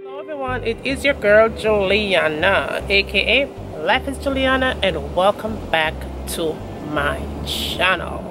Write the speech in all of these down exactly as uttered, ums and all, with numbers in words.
Hello everyone, it is your girl Juliana, aka Life is Juliana, and welcome back to my channel.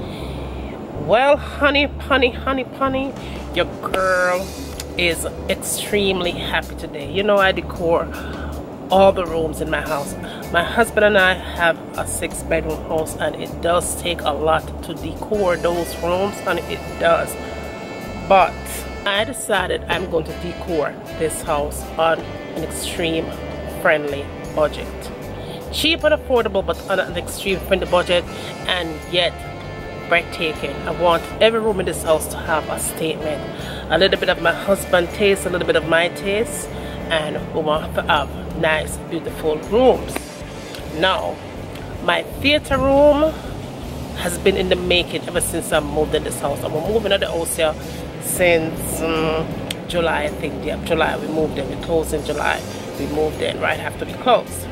Well, honey, honey, honey, honey, your girl is extremely happy today. You know, I decor all the rooms in my house. My husband and I have a six bedroom house, and it does take a lot to decor those rooms, and it does. But I decided I'm going to decor this house on an extreme friendly budget. Cheap and affordable, but on an extreme friendly budget, and yet breathtaking. I want every room in this house to have a statement. A little bit of my husband's taste, a little bit of my taste, and we want to have nice, beautiful rooms. Now, my theater room has been in the making ever since I moved in this house. I'm moving out the house here since um, July, I think. Yeah, July we moved in. We closed in July. We moved in right after we closed.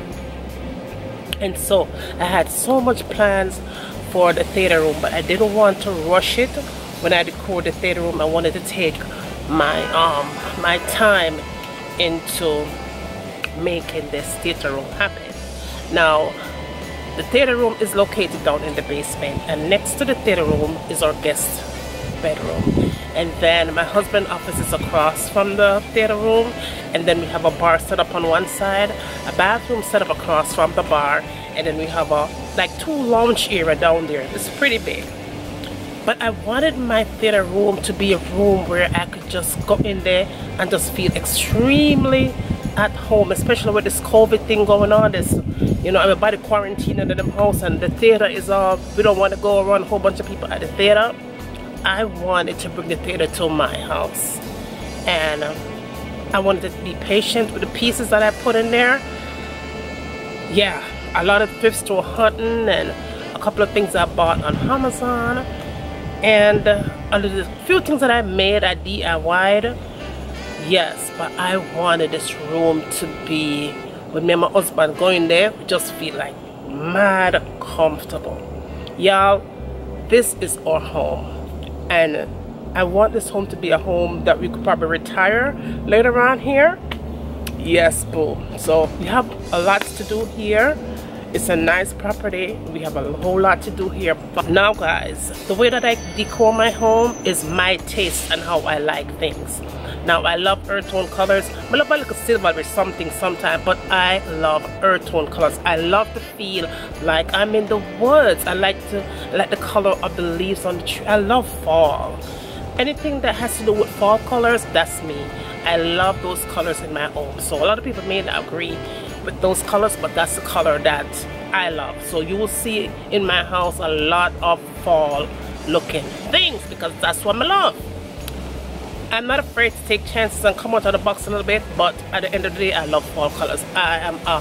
And so I had so much plans for the theater room, but I didn't want to rush it. When I decorated the theater room, I wanted to take my um my time into making this theater room happen. Now, the theater room is located down in the basement, and next to the theater room is our guest bedroom, and then my husband's office is across from the theater room, and then we have a bar set up on one side, a bathroom set up across from the bar, and then we have a like two lounge area down there. It's pretty big. But I wanted my theater room to be a room where I could just go in there and just feel extremely at home, especially with this COVID thing going on. This, you know, everybody quarantined in the house, and the theater is all, we don't want to go around a whole bunch of people at the theater. I wanted to bring the theater to my house, and um, I wanted to be patient with the pieces that I put in there. Yeah, a lot of thrift store hunting, and a couple of things I bought on Amazon, and uh, a few things that I made, I D I Y'd. Yes, but I wanted this room to be, with me and my husband going there, we just feel like mad comfortable. Y'all, this is our home, and I want this home to be a home that we could probably retire later on here. Yes, boo. So we have a lot to do here. It's a nice property. We have a whole lot to do here. But now, guys, the way that I decor my home is my taste and how I like things. Now, I love earth tone colors. I love a little silver with something sometimes, but I love earth tone colors. I love to feel like I'm in the woods. I like to like the color of the leaves on the tree. I love fall. Anything that has to do with fall colors, that's me. I love those colors in my home. So a lot of people may not agree with those colors, but that's the color that I love. So you will see in my house a lot of fall looking things, because that's what I love. I'm not afraid to take chances and come out of the box a little bit, but at the end of the day, I love fall colors. I am a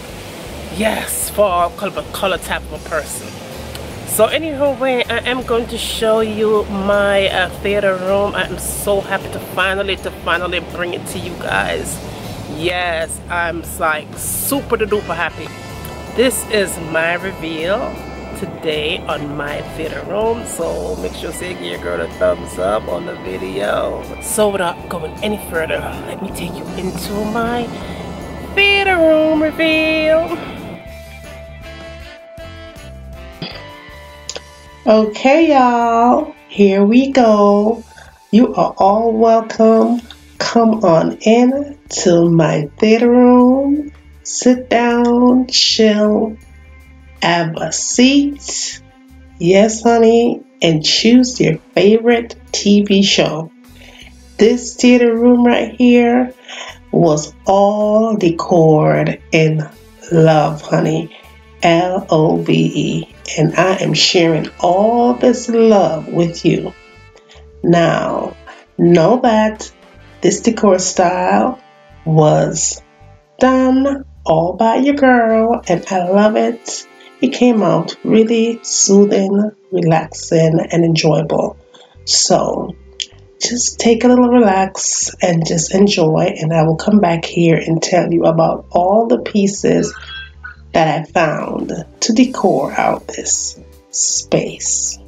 yes fall color, color type of a person. So anyway, I am going to show you my uh, theater room. I'm so happy to finally to finally bring it to you guys. Yes, I'm like super duper happy. This is my reveal today on my theater room, so make sure to give your girl a thumbs up on the video. So without going any further, let me take you into my theater room reveal. Okay, y'all, here we go. You are all welcome. Come on in to my theater room. Sit down, chill, have a seat. Yes, honey, and choose your favorite T V show. This theater room right here was all decored in love, honey. L O V E. And I am sharing all this love with you. Now, know that this decor style was done all by your girl, and I love it. It came out really soothing, relaxing, and enjoyable. So just take a little relax and just enjoy, and I will come back here and tell you about all the pieces that I found to decor out this space.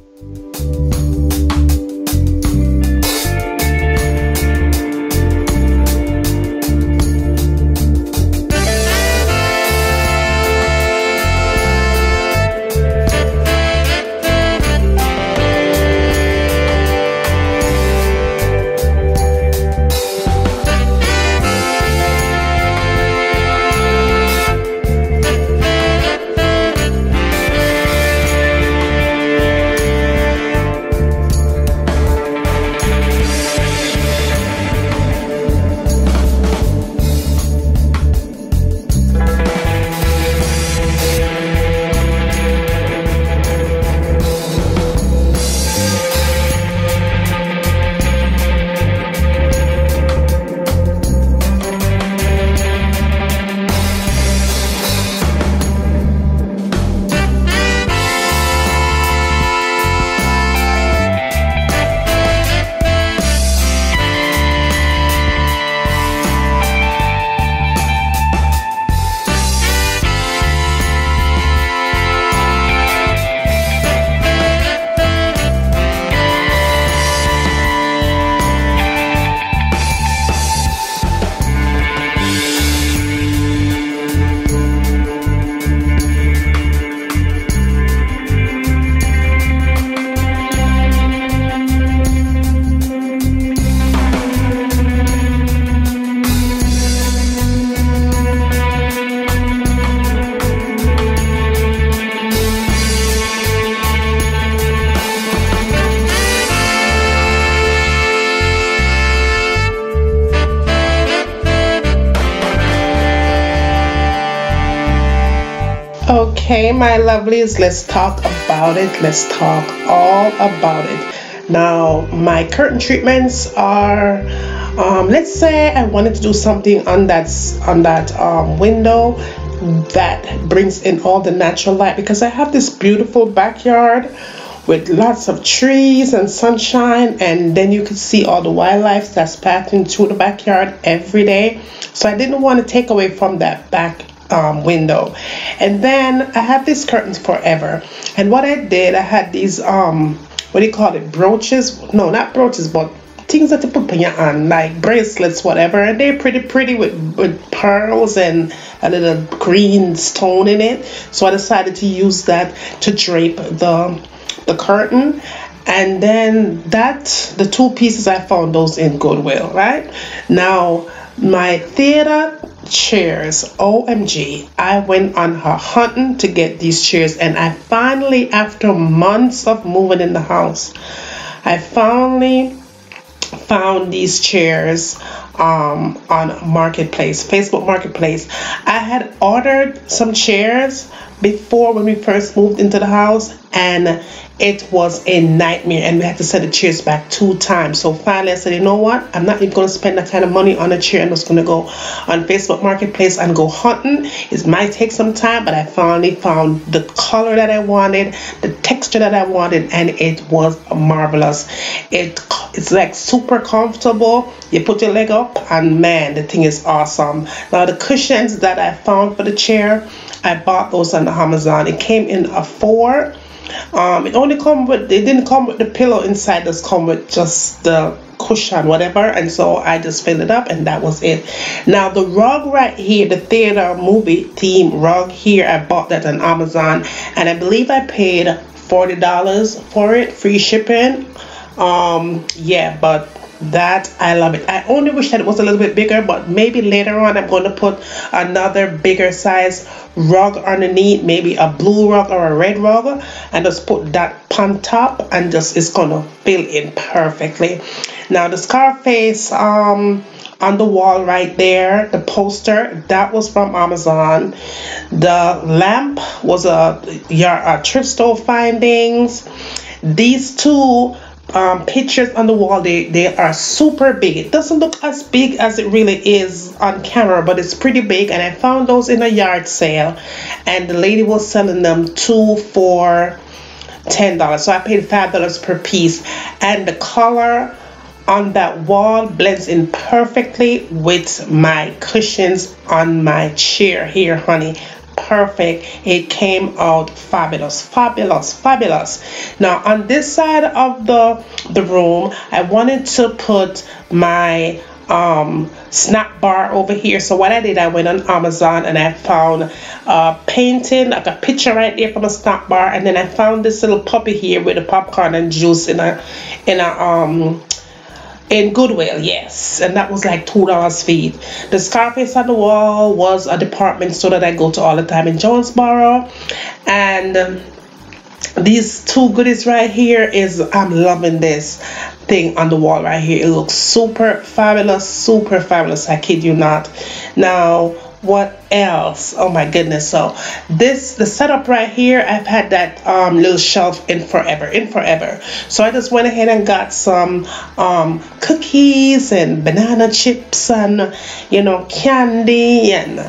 Okay, my lovelies, let's talk about it. Let's talk all about it. Now, my curtain treatments are, um, let's say I wanted to do something on that on that um, window that brings in all the natural light, because I have this beautiful backyard with lots of trees and sunshine, and then you can see all the wildlife that's passing through the backyard every day. So I didn't want to take away from that back um, window. And then I have these curtains forever, and what I did, I had these um what do you call it, brooches? No, not brooches, but things that you put on your hand, like bracelets, whatever, and they're pretty pretty with, with pearls and a little green stone in it. So I decided to use that to drape the the curtain. And then that, the two pieces, I found those in Goodwill. Right now, my theater chairs, O M G, I went on her hunting to get these chairs, and I finally, after months of moving in the house, I finally found these chairs um, on Marketplace, Facebook Marketplace. I had ordered some chairs before when we first moved into the house, and it was a nightmare, and we had to send the chairs back two times. So finally I said, you know what, I'm not even going to spend that kind of money on a chair. I'm just going to go on Facebook Marketplace and go hunting. It might take some time, but I finally found the color that I wanted, the texture that I wanted, and it was marvelous. It it's like super comfortable. You put your leg up, and man, the thing is awesome. Now the cushions that I found for the chair, I bought those on Amazon. It came in a four. Um, it only come with, it didn't come with the pillow inside, just come with just the cushion, whatever, and so I just filled it up, and that was it. Now the rug right here, the theater movie theme rug here, I bought that on Amazon, and I believe I paid forty dollars for it, free shipping. Um, yeah, but that, I love it. I only wish that it was a little bit bigger, but maybe later on I'm going to put another bigger size rug underneath, maybe a blue rug or a red rug, and just put that on top, and just it's going to fill in perfectly. Now the Scarface um on the wall right there, the poster, that was from Amazon. The lamp was a, a thrift store findings. These two Um, pictures on the wall, they they are super big. It doesn't look as big as it really is on camera, but it's pretty big, and I found those in a yard sale, and the lady was selling them two for ten dollars, so I paid five dollars per piece, and the color on that wall blends in perfectly with my cushions on my chair here, honey. Perfect. It came out fabulous, fabulous, fabulous. Now on this side of the the room, I wanted to put my um snack bar over here. So what I did, I went on Amazon and I found a painting, like a picture right there from a snack bar, and then I found this little puppy here with the popcorn and juice in a in a um in Goodwill, yes, and that was like two dollars feet. The Scarface on the wall was a department store that I go to all the time in Jonesboro, and um, these two goodies right here is, I'm loving this thing on the wall right here. It looks super fabulous, super fabulous, I kid you not. Now what else? Oh my goodness. So this, the setup right here, I've had that um little shelf in forever in forever so I just went ahead and got some um cookies and banana chips and, you know, candy and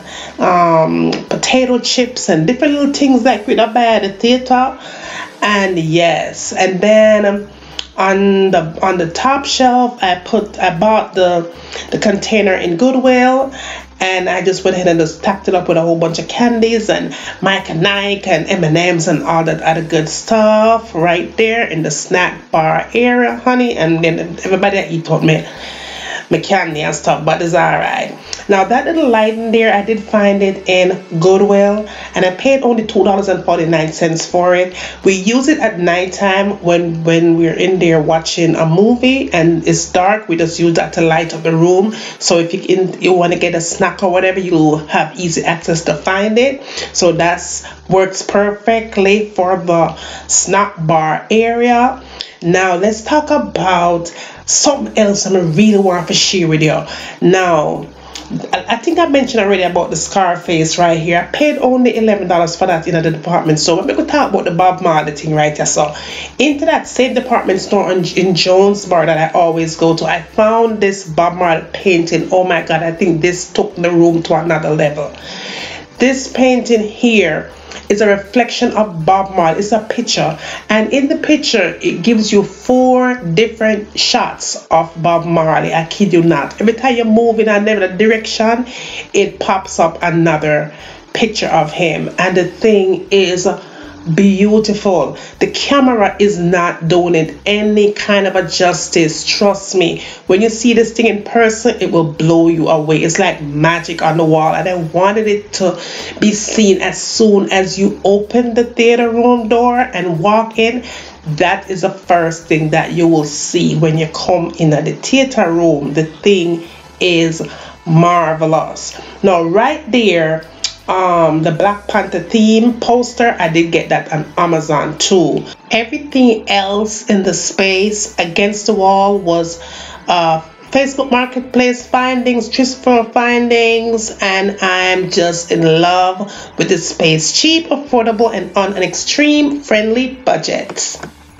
um potato chips and different little things like with a bad the theater. And yes, and then um, on the on the top shelf, I put I bought the the container in Goodwill, and I just went ahead and just stacked it up with a whole bunch of candies and Mike and Nike and M and M's and all that other good stuff right there in the snack bar area, honey. And then everybody that eat told me my candy and stuff, but it's all right. Now that little light in there, I did find it in Goodwill, and I paid only two dollars and forty-nine cents for it. We use it at nighttime when when we're in there watching a movie and it's dark. We just use that to light up the room. So if you in, you want to get a snack or whatever, you have easy access to find it. So that's works perfectly for the snack bar area. Now let's talk about something else I really want to share with you. Now I think I mentioned already about the Scarface right here. I paid only eleven dollars for that in the department store. But we could talk about the Bob Marley thing right here. So into that same department store in, in Jonesboro that I always go to, I found this Bob Marley painting. Oh my God, I think this took the room to another level. This painting here is a reflection of Bob Marley. It's a picture, and in the picture it gives you four different shots of Bob Marley. I kid you not. Every time you move in another direction, it pops up another picture of him, and the thing is beautiful. The camera is not doing it any kind of a justice. Trust me, when you see this thing in person, it will blow you away. It's like magic on the wall, and I wanted it to be seen as soon as you open the theater room door and walk in. That is the first thing that you will see when you come in at the theater room. The thing is marvelous. Now right there, um the Black Panther theme poster, I did get that on Amazon too. Everything else in the space against the wall was uh Facebook Marketplace findings, Christopher findings, and I'm just in love with the space. Cheap, affordable, and on an extreme friendly budget.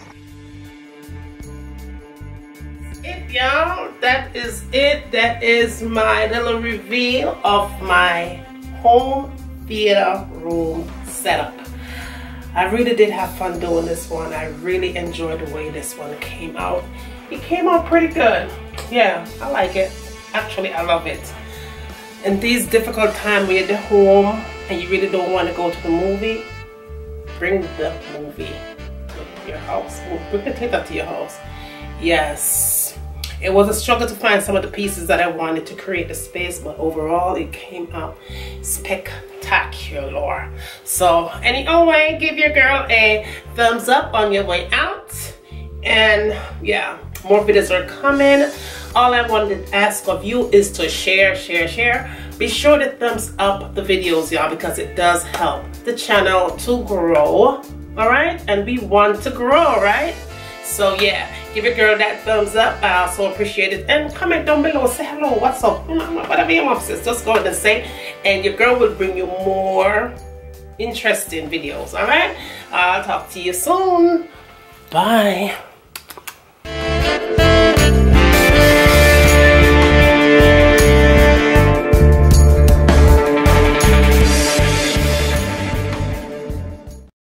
Y'all, that is it. That is my little reveal of my home theater room setup. I really did have fun doing this one. I really enjoyed the way this one came out. It came out pretty good. Yeah, I like it. Actually, I love it. In these difficult times when you're at home and you really don't want to go to the movie, bring the movie to your house. Bring the theater to your house. Yes. It was a struggle to find some of the pieces that I wanted to create the space, but overall it came out spectacular. So anyway, give your girl a thumbs up on your way out. And yeah, more videos are coming. All I wanted to ask of you is to share, share, share. Be sure to thumbs up the videos, y'all, because it does help the channel to grow. All right, and we want to grow, right? So yeah, give your girl that thumbs up. I also appreciate it. And comment down below, say hello, what's up, whatever you want to say, just go ahead and say. And your girl will bring you more interesting videos. All right, I'll talk to you soon. Bye.